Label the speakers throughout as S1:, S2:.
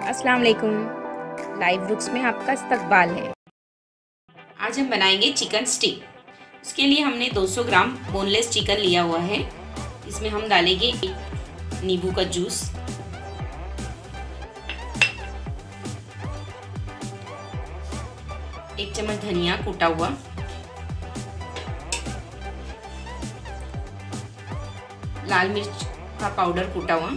S1: अस्सलाम वालेकुम। लाइव रुक्स में आपका इस्तकबाल है।
S2: आज हम बनाएंगे चिकन स्टिक। उसके लिए हमने 200 ग्राम बोनलेस चिकन लिया हुआ है। इसमें हम डालेंगे नींबू का जूस, एक चम्मच धनिया कूटा हुआ, लाल मिर्च का पाउडर कूटा हुआ,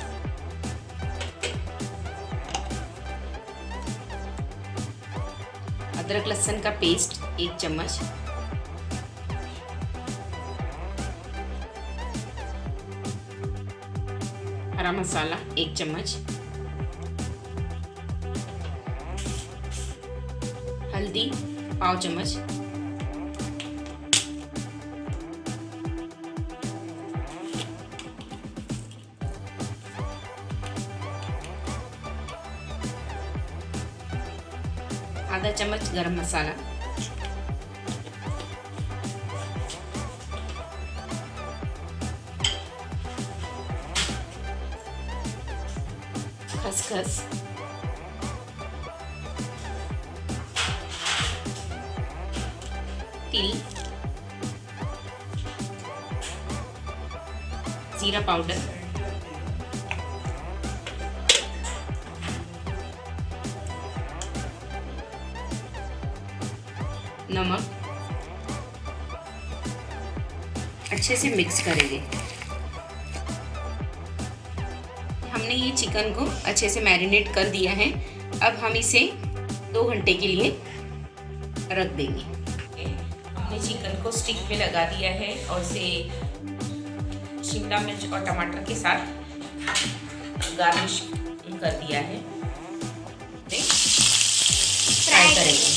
S2: अदरक लहसुन का पेस्ट 1 चम्मच, हरा मसाला 1 चम्मच, हल्दी पाव चम्मच, आधा चम्मच गरम मसाला, खसखस, तिल, जीरा पाउडर, नमक, अच्छे से मिक्स करेंगे। हमने ये चिकन को अच्छे से मैरिनेट कर दिया है। अब हम इसे 2 घंटे के लिए रख देंगे। हमने चिकन को स्टिक पे लगा दिया है और इसे शिमला मिर्च और टमाटर के साथ गार्निश कर दिया है। फ्राई करेंगे।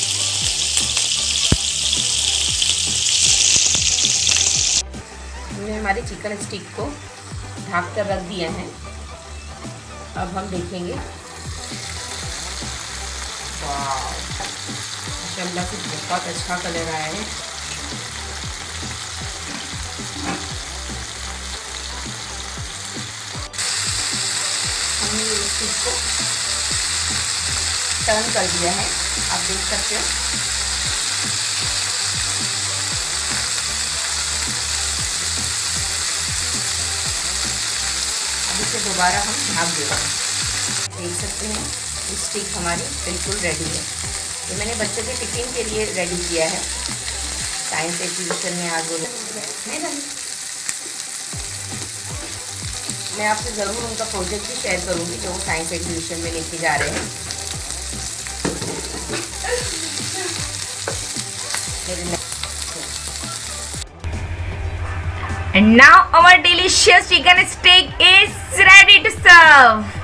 S2: हमने हमारे चिकन स्टिक को ढक कर रख दिया है। अब हम देखेंगे। वाह, माशाल्लाह से बहुत अच्छा कलर आया है। हमने ये स्टिक को टर्न कर दिया है, आप देख सकते हो। इसे दोबारा हम ढक देंगे। देख सकते हैं स्टिक हमारी बिल्कुल रेडी है। ये मैंने बच्चों के टिफिन के लिए रेडी किया है। साइंस एग्जीबिशन में आज मैं आपसे ज़रूर उनका प्रोजेक्ट भी शेयर करूँगी जो वो साइंस एग्जीबिशन में लेके जा रहे हैं।
S1: And now our delicious chicken steak is ready to serve.